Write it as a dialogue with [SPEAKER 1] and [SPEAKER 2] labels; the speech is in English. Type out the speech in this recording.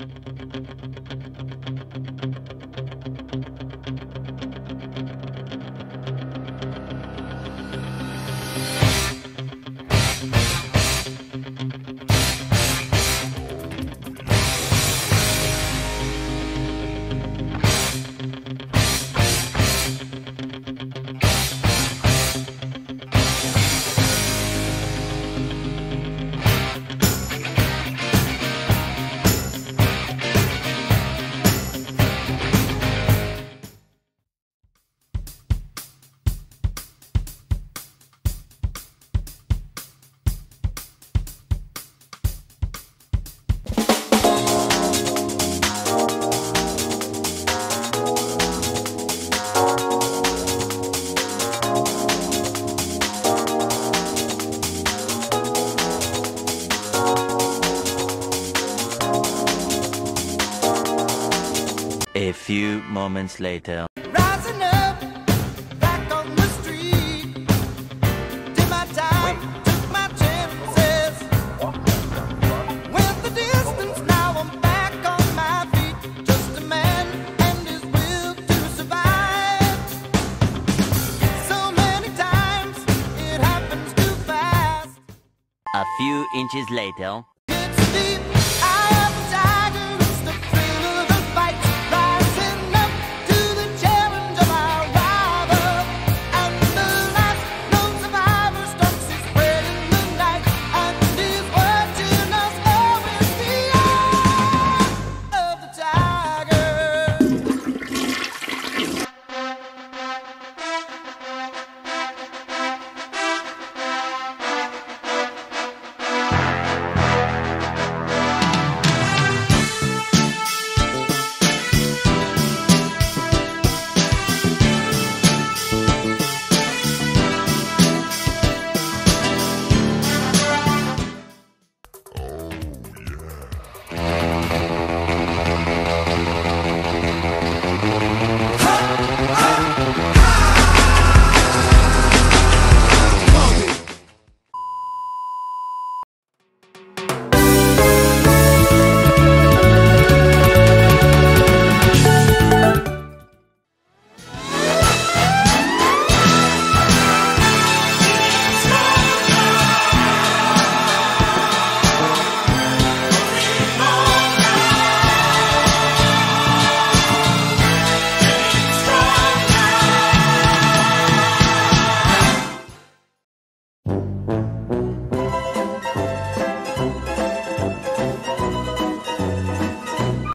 [SPEAKER 1] A few moments later.
[SPEAKER 2] Rising up, back on the street. Did my time, took my chances. Went the distance, now I'm back on my feet. Just a man and his will to survive. So many times, it happens too fast.
[SPEAKER 1] A few inches later.
[SPEAKER 2] It's deep.